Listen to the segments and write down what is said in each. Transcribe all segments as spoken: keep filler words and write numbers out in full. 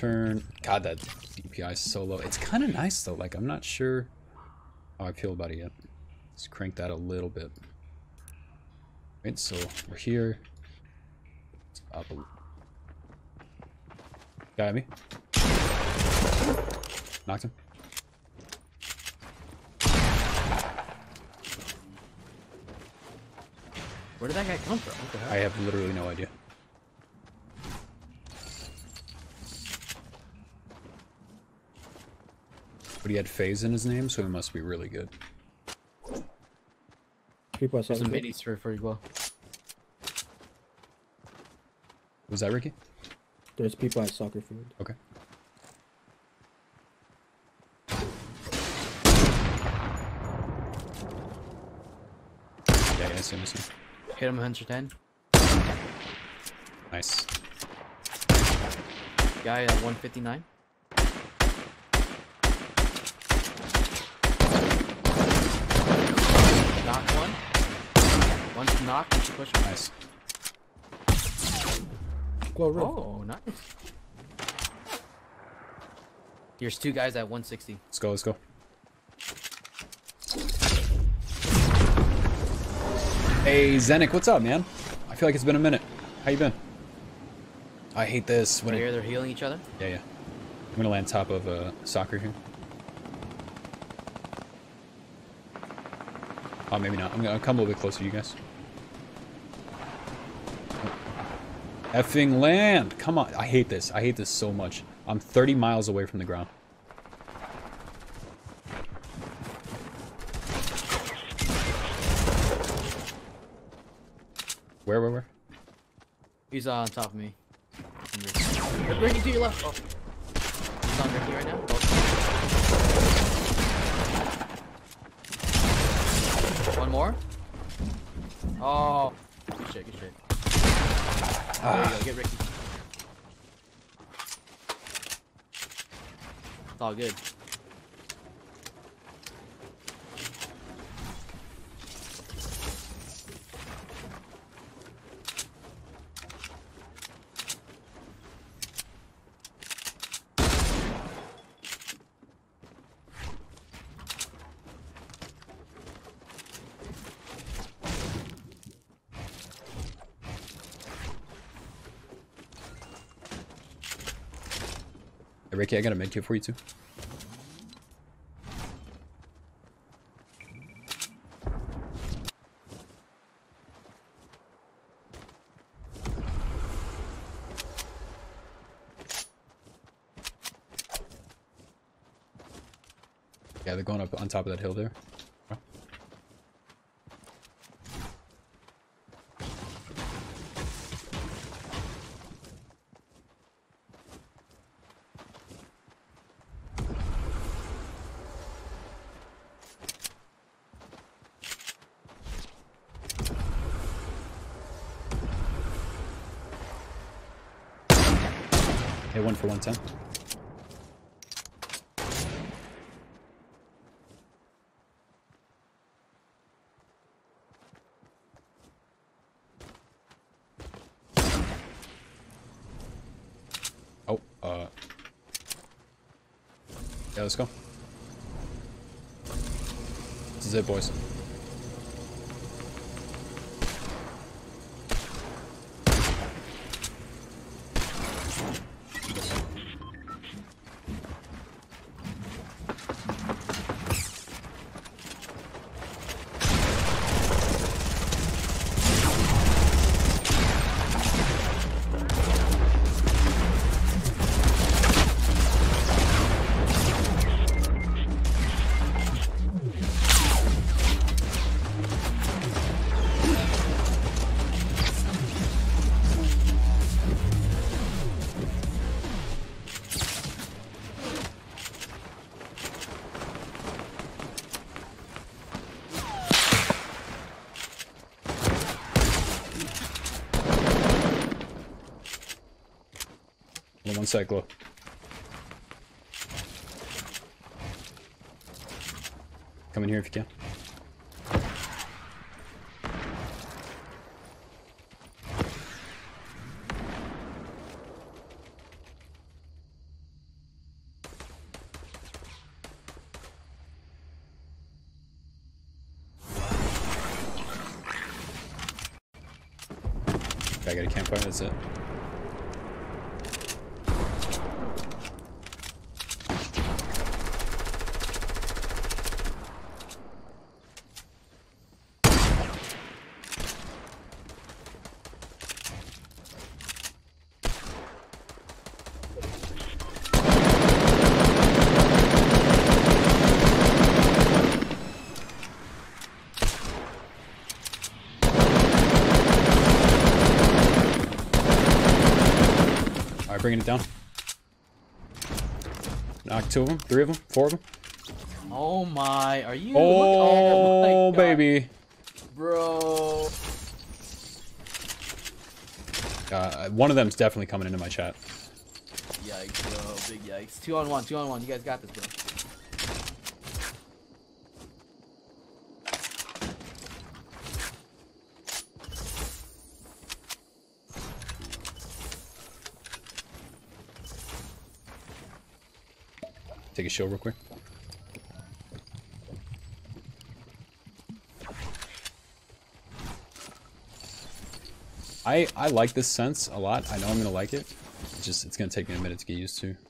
turn. God, that D P I is so low. It's kind of nice though. Like, I'm not sure how I feel about it yet. Let's crank that a little bit. Right, so we're here. It's up a Guy at me. Knocked him. Where did that guy come from? What the hell? I have literally no idea. But he had phase in his name, so he must be really good. People are There's some saying minis for for you well. Was that Ricky? there's people at soccer field. Okay. Yeah, yeah, I see him, I see him. Hit him one hundred ten. Nice. Guy at one fifty-nine. Knock one. One's knocked. You should push him. Nice. Go roof. Oh, nice. Here's two guys at one sixty. Let's go, let's go. Hey, Zenik, what's up, man? I feel like it's been a minute. How you been? I hate this. When Right it... here, they're healing each other. Yeah, yeah. I'm gonna land top of uh, soccer here. Oh, maybe not. I'm gonna come a little bit closer to you guys. Effing land! Come on. I hate this. I hate this so much. I'm thirty miles away from the ground. Where, where, where? He's on top of me. Ricky to your left. Oh. He's on Ricky right now. Oh. One more. Oh. Good shit, good shit. There you go, get Ricky. It's all good. Hey, Ricky, I got a med kit for you too. Yeah, they're going up on top of that hill there. Oh. Hey, one for one ten. Oh, uh. Yeah, let's go. This is it, boys. One sec, Glow. Come in here if you can. I got a campfire, that's it. Bringing it down. Knock two of them, three of them, four of them. Oh my, are you? Oh, Look, oh my baby. God. Bro. Uh, one of them's definitely coming into my chat. Yikes, bro. Big yikes. Two on one, two on one. You guys got this, bro. Take a show real quick. I I like this sense a lot. I know I'm gonna like it. It's just it's gonna take me a minute to get used to.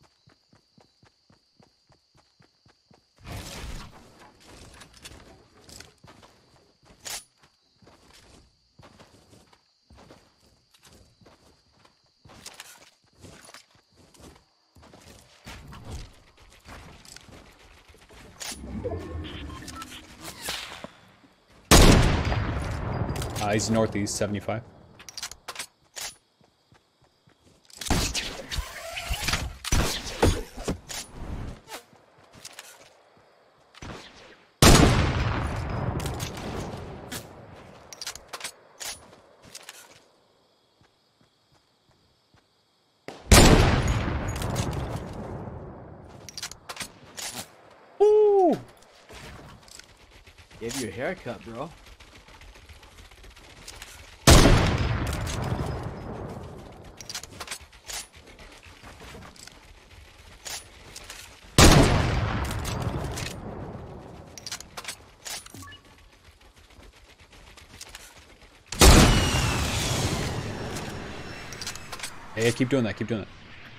Uh, he's northeast, seventy-five. Ooh! Gave you a haircut, bro. Hey, keep doing that, keep doing that.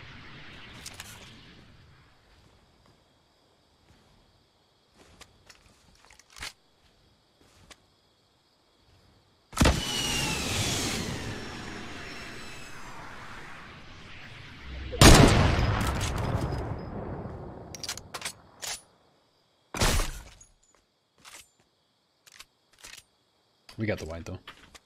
We got the wide though.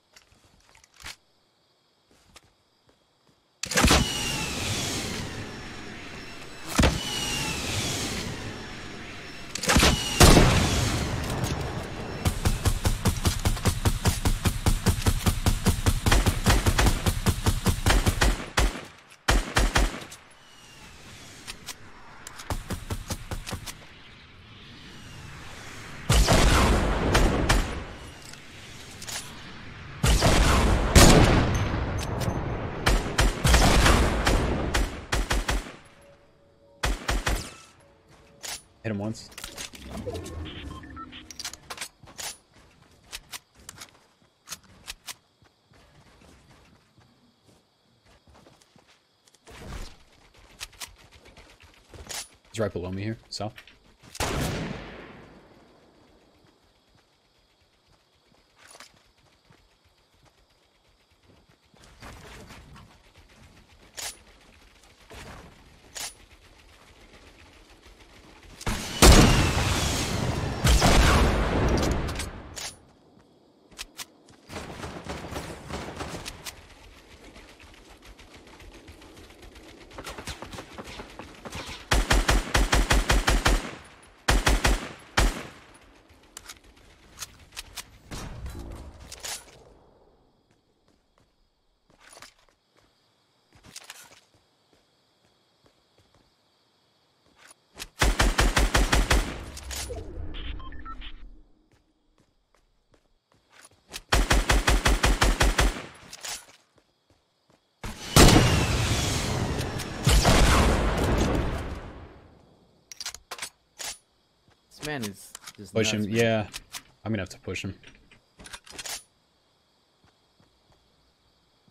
Hit him once. He's right below me here, south. This man is just Push nuts, him, man. yeah. I'm gonna have to push him.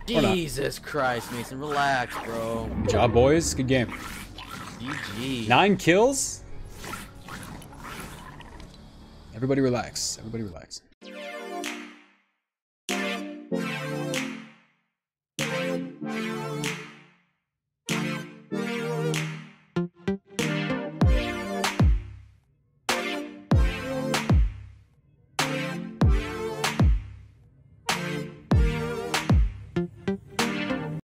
Jesus Christ, Mason, relax, bro. Good job, boys. Good game. G G. Nine kills? Everybody relax. Everybody relax.